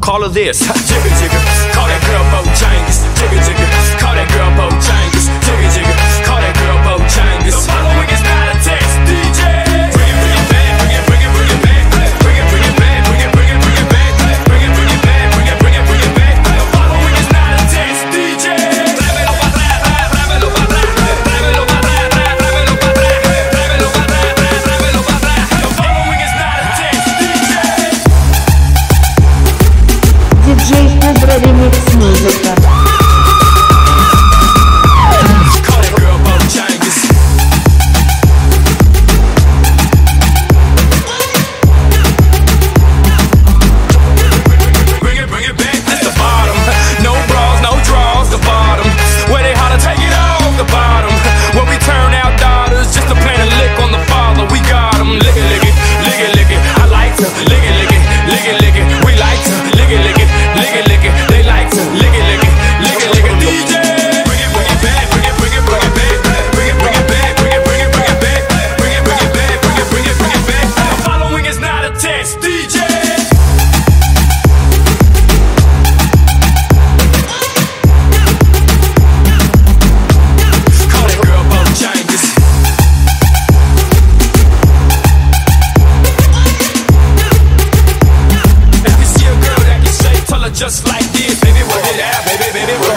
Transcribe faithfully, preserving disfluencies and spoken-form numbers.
call her this. Jigga jigga, call that girl Bojangles. Jigga jigga, call that girl Bojangles. Jigga jigga, call that girl Bojangles. The following is not a test, D J. Bring it, bring it back, bring it, bring it, bring it back. Bring it, bring it back, bring it, bring it, bring it back. Bring it, bring it back, bring it, bring it, bring it back. The following is not a test, D J. Tráemelo pa' atrás, tráemelo pa' atrás, tráemelo pa' atrás, tráemelo pa' atrás, tráemelo pa' atrás, tráemelo pa' atrás. The following is not a test, D J. диджей Кобра ремикс музыка. Just like this, baby, work it out, baby, baby, work